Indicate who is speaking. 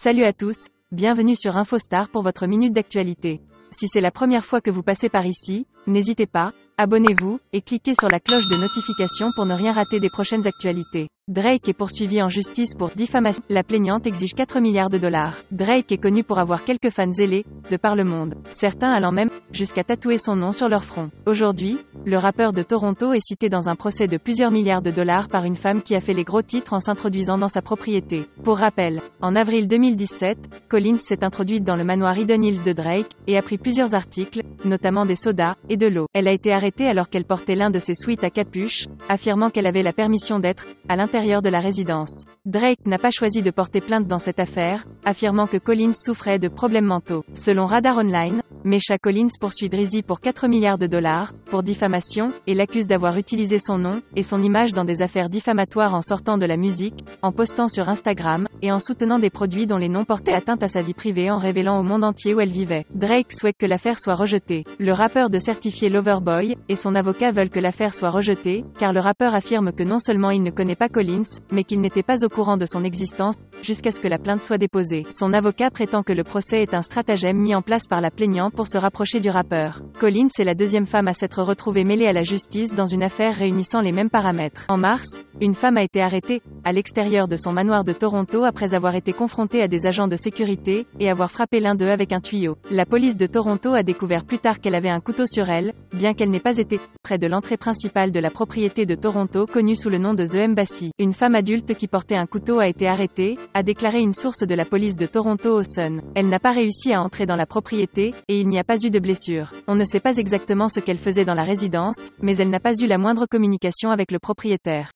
Speaker 1: Salut à tous, bienvenue sur InfoStar pour votre minute d'actualité. Si c'est la première fois que vous passez par ici, n'hésitez pas, abonnez-vous, et cliquez sur la cloche de notification pour ne rien rater des prochaines actualités. Drake est poursuivi en justice pour diffamation. La plaignante exige 4 milliards de dollars. Drake est connu pour avoir quelques fans zélés, de par le monde. Certains allant même, jusqu'à tatouer son nom sur leur front. Aujourd'hui, le rappeur de Toronto est cité dans un procès de plusieurs milliards de dollars par une femme qui a fait les gros titres en s'introduisant dans sa propriété. Pour rappel, en avril 2017, Collins s'est introduite dans le manoir Eden Hills de Drake, et a pris plusieurs articles, notamment des sodas, et de l'eau. Elle a été arrêtée alors qu'elle portait l'un de ses sweats à capuche, affirmant qu'elle avait la permission d'être, à l'intérieur de la résidence. Drake n'a pas choisi de porter plainte dans cette affaire, affirmant que Collins souffrait de problèmes mentaux. Selon Radar Online, Mesha Collins poursuit Drizzy pour 4 milliards de dollars, pour diffamation, et l'accuse d'avoir utilisé son nom, et son image dans des affaires diffamatoires en sortant de la musique, en postant sur Instagram, et en soutenant des produits dont les noms portaient atteinte à sa vie privée en révélant au monde entier où elle vivait. Drake souhaite que l'affaire soit rejetée. Le rappeur de certifié Loverboy, et son avocat veulent que l'affaire soit rejetée, car le rappeur affirme que non seulement il ne connaît pas Collins, mais qu'il n'était pas au courant de son existence, jusqu'à ce que la plainte soit déposée. Son avocat prétend que le procès est un stratagème mis en place par la plaignante pour se rapprocher du rappeur. Collins est la deuxième femme à s'être retrouvée mêlée à la justice dans une affaire réunissant les mêmes paramètres. En mars, une femme a été arrêtée, à l'extérieur de son manoir de Toronto après avoir été confrontée à des agents de sécurité, et avoir frappé l'un d'eux avec un tuyau. La police de Toronto a découvert plus tard qu'elle avait un couteau sur elle, bien qu'elle n'ait pas été près de l'entrée principale de la propriété de Toronto connue sous le nom de The Embassy. Une femme adulte qui portait un couteau a été arrêtée, a déclaré une source de la police de Toronto au Sun. Elle n'a pas réussi à entrer dans la propriété, et il n'y a pas eu de blessure. On ne sait pas exactement ce qu'elle faisait dans la résidence, mais elle n'a pas eu la moindre communication avec le propriétaire.